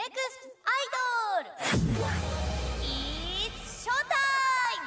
ネクストアイドル It's Showtime!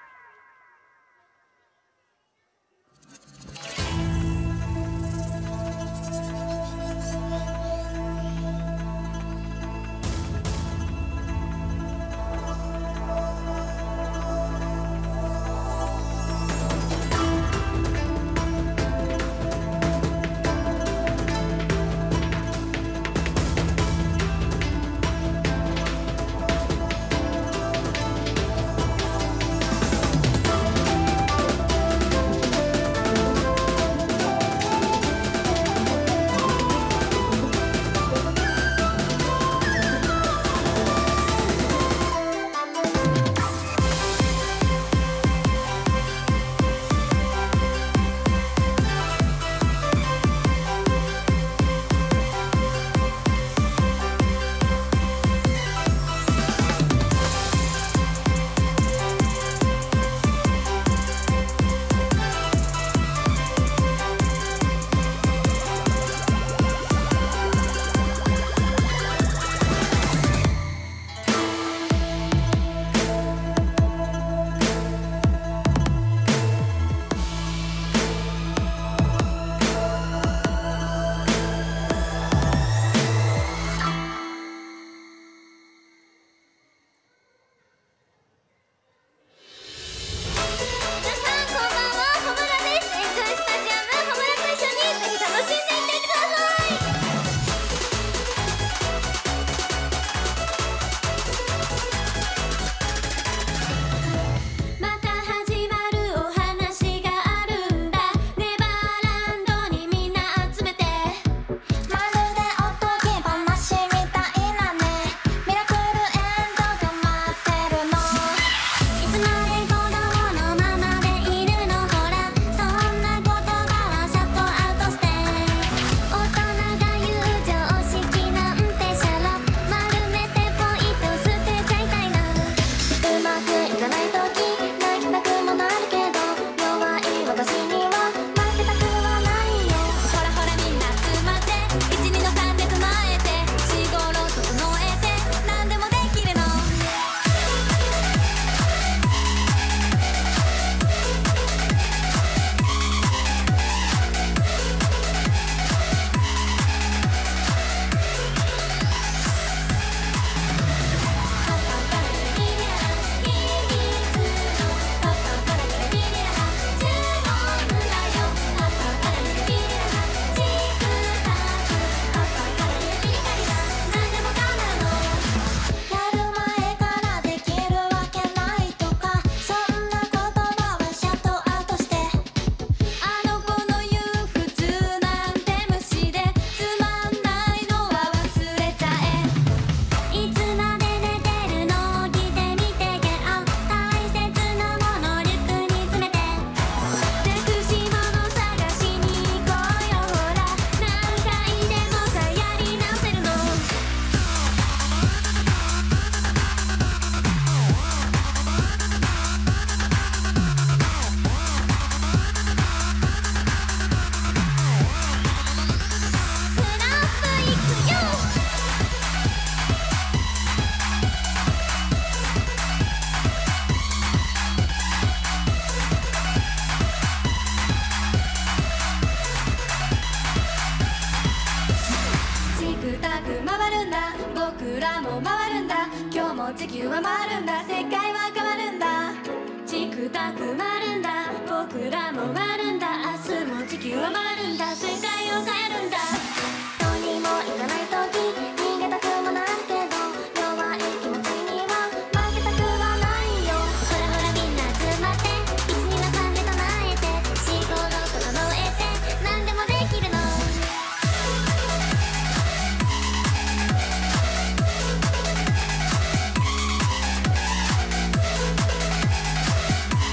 地球は回るんだ、世界は変わるんだ、チクタク回るんだ、僕らも回るんだ、明日も地球は回るんだ、世界を変えるんだ。どうにもいかない時逃げたくもなるけど、弱い気持ちには負けたくはないよ。ほらほらみんな集まって1、2の3で唱えて、4、5、6整えて何でもできるの。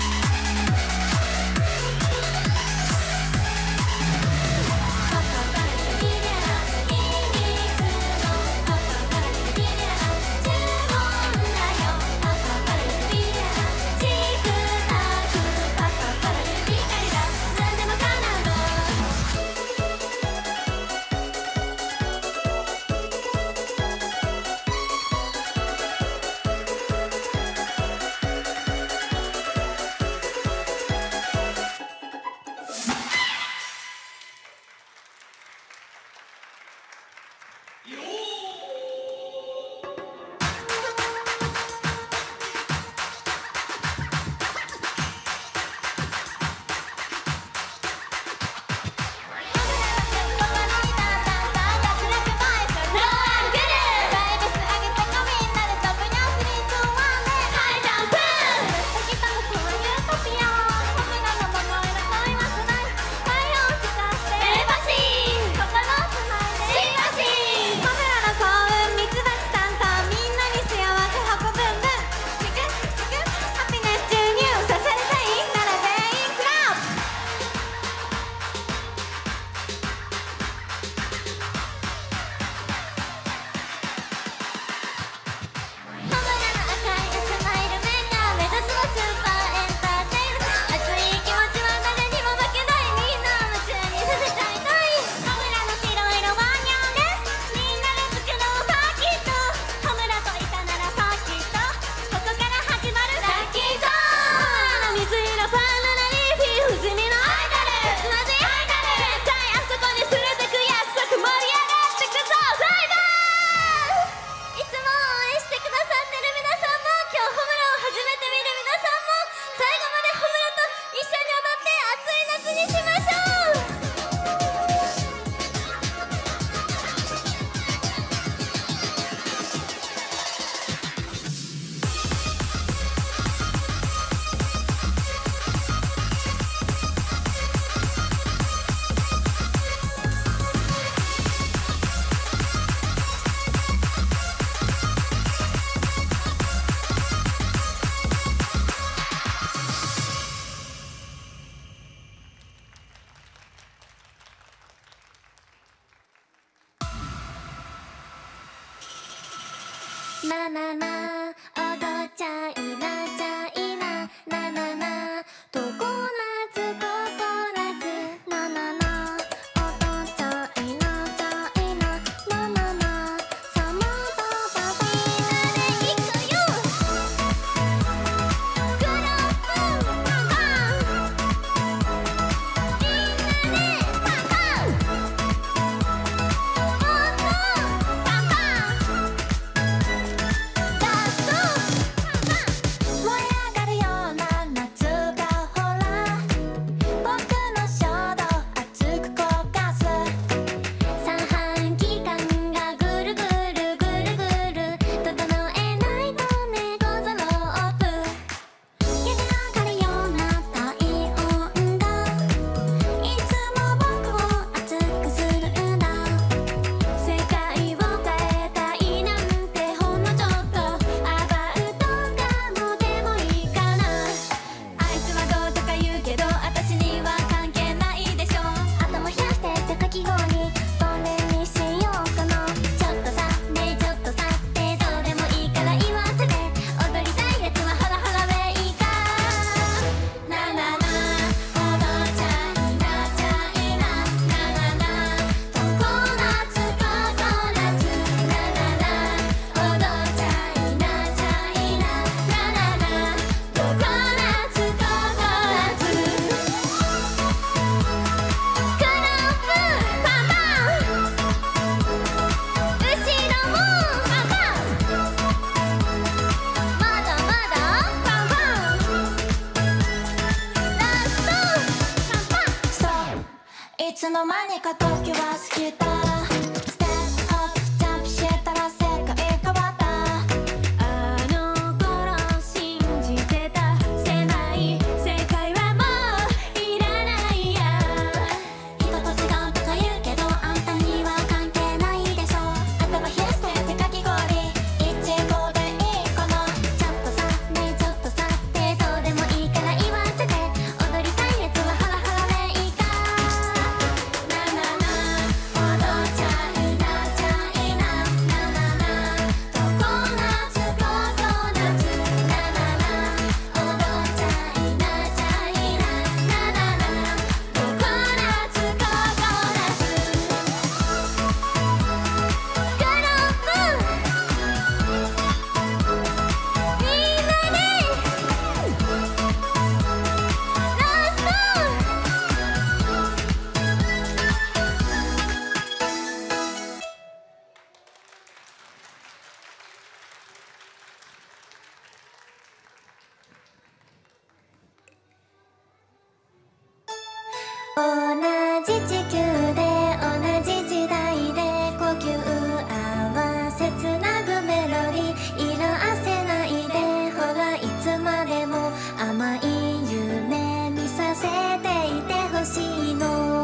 パパななな踊っちゃいなちゃいななななココナツココナツななな踊っちゃいなちゃいななななサマバババみんなでいくよクラップパンパンみんなでパンパンもっとパンパンラストパンパン燃え上がるような夏がほら僕の衝動熱く焦がす三半規管がぐるぐるぐるぐる整えないとねゴゾロープ焼け上がるような体温がいつも僕を熱くするんだ世界を変えたいなんてほんのちょっとアバウトかもでもいいかなあいつはどうとか言うけど私には関係ないでしょ頭冷やしてってかき氷それにしようかなちょっとさねえちょっとさってどうでもいいから言わせて踊りたいやつはハラハラウェイかななな踊っちゃいなちゃいななななココナツココナツななな踊っちゃいなちゃいななななココナツココナツクラップパンパン後ろもパンパンまだまだパンパンラストパンパンストップいつの間にか時は過ぎたステップホップジャンプしたら世界変わったあの頃信じてた狭い世界はもういらないや人と違うとか言うけどあんたには関係ないでしょ頭冷やしてってかき氷いちごでいいかなちょっとさねえちょっとさってどうでもいいから言わせて踊りたいやつはハラハラウェイかななな踊っちゃいなちゃいななななココナツココナツななな踊っちゃいなちゃいななななココナツココナツグループみんなでラスト同じ地球で同じ時代で呼吸合わせつなぐメロディー色あせないでほらいつまでも甘い夢見させていてほしいの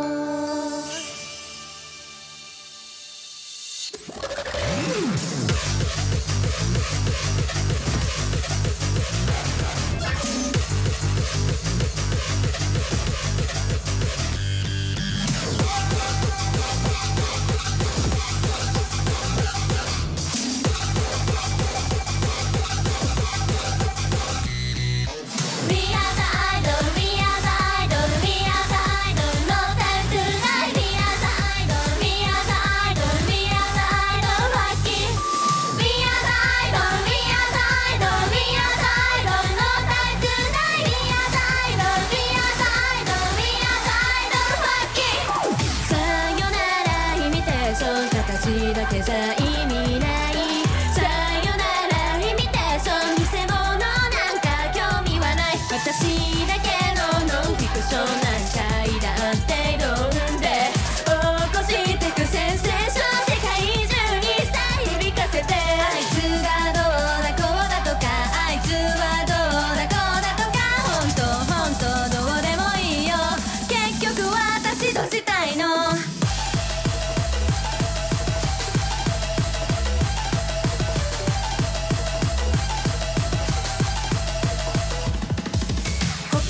We are the idol, we are the idol, we are the idol, no time to lie. We are the idol, we are the idol, we are the idol, lucky. We are the idol, we are the idol, we are the idol, no time to lie. We are the idol, we are the idol, we are the idol, lucky. さよならイミテーション形だけじゃ意味ないさよならイミテーション偽物なんか興味はない私だけのノンフィクションなんかいらんって論で起こしてくセンセーション世界中にさ響かせてあいつがどうだこうだとかあいつはどうだこうだとかほんとほんとどうでもいいよ結局私どうしたいの心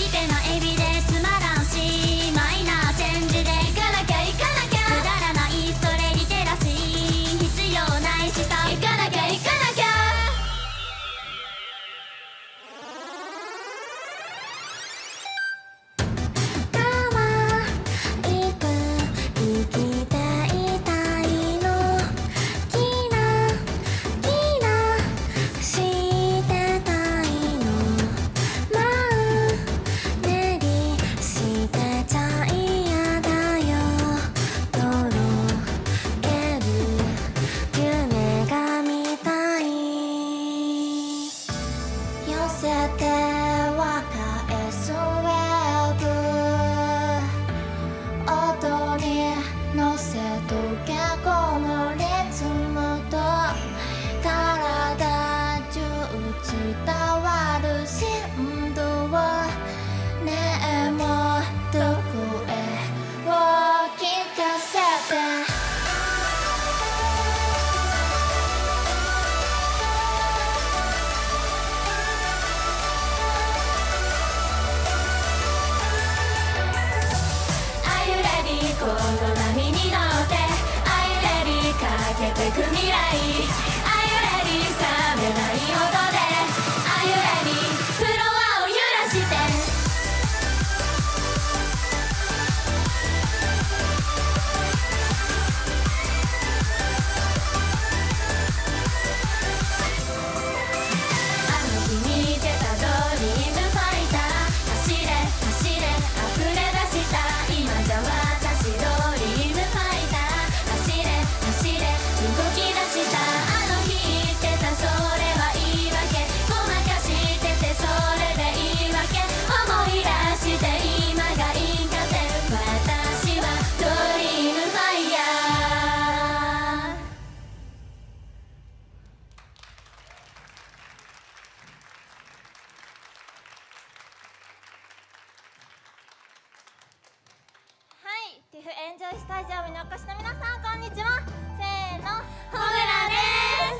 岐阜エンジョイスタジアムにお越しの皆さん、こんにちは。せーの、 ホムラです。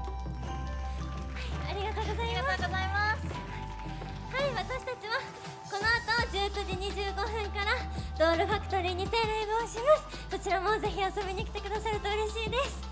ありがとうございます。 はい、私たちはこの後19時25分からドールファクトリーにてライブをします。そちらもぜひ遊びに来てくださると嬉しいです。